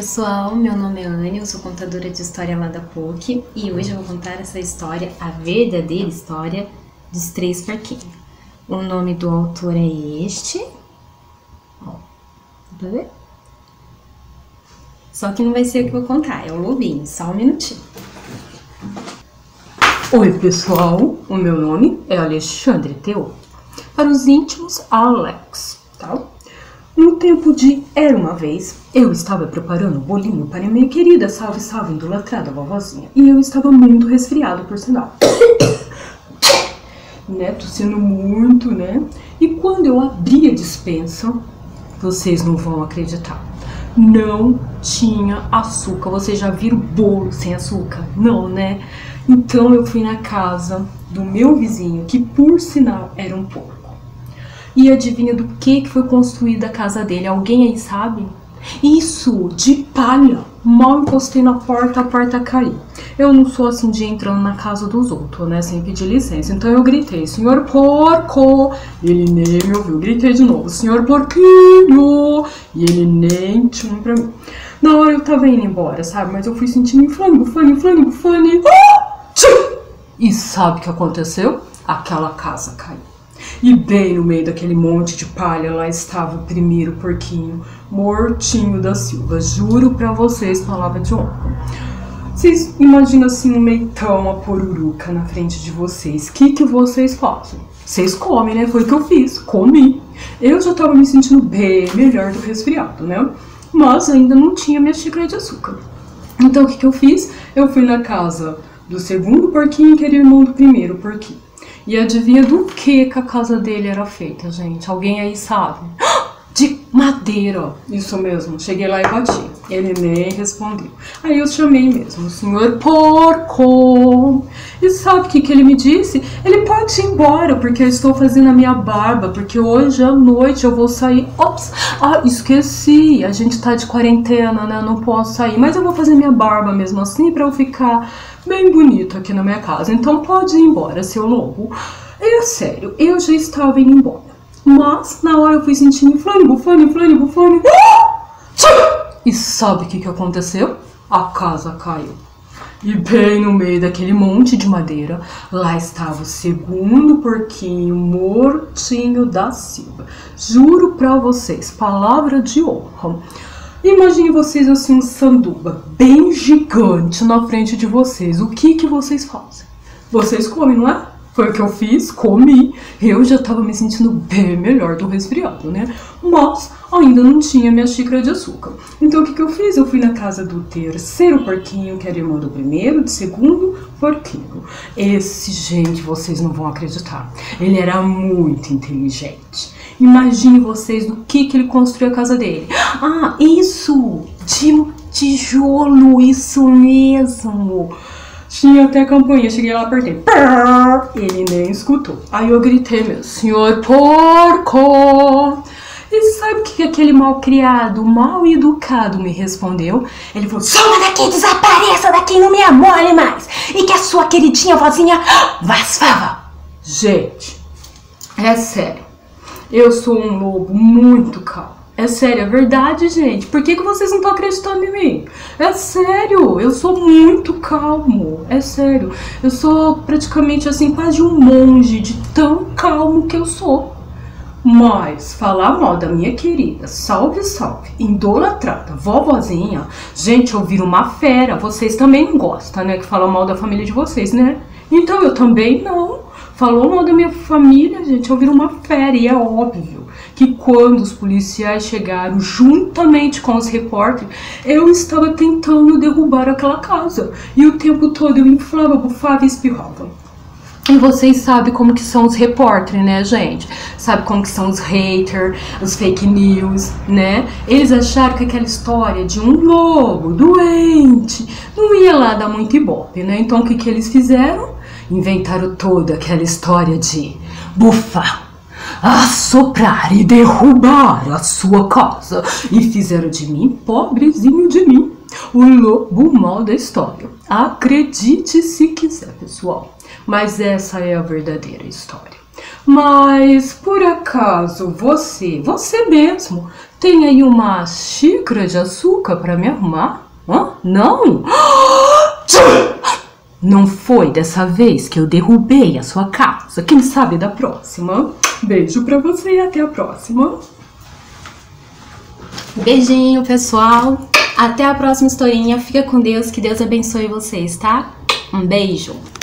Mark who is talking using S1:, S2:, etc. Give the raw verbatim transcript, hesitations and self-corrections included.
S1: pessoal, meu nome é Anne, eu sou contadora de história lá da PUC e hoje eu vou contar essa história, a verdadeira história dos três porquinhos. O nome do autor é este, ó, dá pra ver? Só que não vai ser eu que vou contar, é o Lobinho, só um minutinho.
S2: Oi pessoal, o meu nome é Alexandre Teo, para os íntimos Alex, tá? No tempo de Era Uma Vez, eu estava preparando um bolinho para minha querida salve salve idolatrada vovozinha e eu estava muito resfriado por sinal. Né, tossindo muito, né? E quando eu abri a despensa, vocês não vão acreditar, não tinha açúcar. Vocês já viram bolo sem açúcar? Não, né? Então eu fui na casa do meu vizinho, que por sinal era um porco. E adivinha do que, que foi construída a casa dele? Alguém aí sabe? Isso, de palha. Mal encostei na porta, a porta caiu. Eu não sou assim de ir entrando na casa dos outros, né? Sem pedir licença. Então eu gritei, senhor porco. Ele nem me ouviu. Gritei de novo, senhor porquinho. E ele nem tinha pra mim. Na hora eu tava indo embora, sabe? Mas eu fui sentindo inflame, bufane, inflame, bufane. E sabe o que aconteceu? Aquela casa caiu. E bem no meio daquele monte de palha, lá estava o primeiro porquinho, mortinho da Silva. Juro pra vocês, palavra de honra. Vocês imaginam assim, um meitão, uma poruruca na frente de vocês. O que que vocês fazem? Vocês comem, né? Foi o que eu fiz, comi. Eu já tava me sentindo bem melhor do resfriado, né? Mas ainda não tinha minha xícara de açúcar. Então o que que eu fiz? Eu fui na casa do segundo porquinho, que era irmão do primeiro porquinho. E adivinha do que que a casa dele era feita, gente? Alguém aí sabe? De madeira. Isso mesmo. Cheguei lá e bati. Ele nem respondeu. Aí eu chamei mesmo, senhor porco. E sabe o que que ele me disse? Ele pode ir embora, porque eu estou fazendo a minha barba, porque hoje à noite eu vou sair. Ops, ah, esqueci. A gente tá de quarentena, né? Eu não posso sair. Mas eu vou fazer minha barba mesmo assim, pra eu ficar bem bonito aqui na minha casa. Então pode ir embora, seu lobo. É sério, eu já estava indo embora. Mas na hora eu fui sentindo inflame, bufane, inflame, bufane. E sabe o que que aconteceu? A casa caiu. E bem no meio daquele monte de madeira, lá estava o segundo porquinho, mortinho da Silva. Juro pra vocês, palavra de honra. Imagine vocês assim, um sanduba bem gigante na frente de vocês. O que que vocês fazem? Vocês comem, não é? Foi o que eu fiz, comi. Eu já tava me sentindo bem melhor do resfriado, né? Mas ainda não tinha minha xícara de açúcar. Então o que que eu fiz? Eu fui na casa do terceiro porquinho, que era irmão do primeiro, do segundo porquinho. Esse, gente, vocês não vão acreditar. Ele era muito inteligente. Imagine vocês do que que ele construiu a casa dele. Ah, isso! De tijolo, isso mesmo! Tinha até a campainha, cheguei lá, apertei. Ele nem escutou. Aí eu gritei mesmo, senhor porco! E sabe o que aquele mal criado, mal educado me respondeu? Ele falou, soma daqui, desapareça daqui, não me amole mais! E que a sua queridinha vozinha vasfava! Gente, é sério. Eu sou um lobo muito calmo. É sério, é verdade, gente. Por que que vocês não estão acreditando em mim? É sério, eu sou muito calmo. É sério, eu sou praticamente assim, quase um monge de tão calmo que eu sou. Mas falar mal da minha querida, salve, salve, idolatrada, vovozinha, gente, eu viro uma fera. Vocês também não gostam, né, que falam mal da família de vocês, né? Então eu também não. Falou mal da minha família, gente, eu viro uma fera. E é óbvio que quando os policiais chegaram juntamente com os repórteres, eu estava tentando derrubar aquela casa. E o tempo todo eu inflava, bufava e espirrava. E vocês sabem como que são os repórteres, né, gente? Sabe como que são os haters, os fake news, né? Eles acharam que aquela história de um lobo doente não ia lá dar muito ibope, né? Então o que que eles fizeram? Inventaram toda aquela história de bufar, assoprar e derrubar a sua casa. E fizeram de mim, pobrezinho de mim, o lobo mal da história. Acredite se quiser, pessoal. Mas essa é a verdadeira história. Mas, por acaso, você, você mesmo, tem aí uma xícara de açúcar para me arrumar? Hã? Não? Não foi dessa vez que eu derrubei a sua casa. Quem sabe da próxima? Beijo pra você e até a próxima.
S1: Beijinho, pessoal. Até a próxima historinha. Fica com Deus, que Deus abençoe vocês, tá? Um beijo.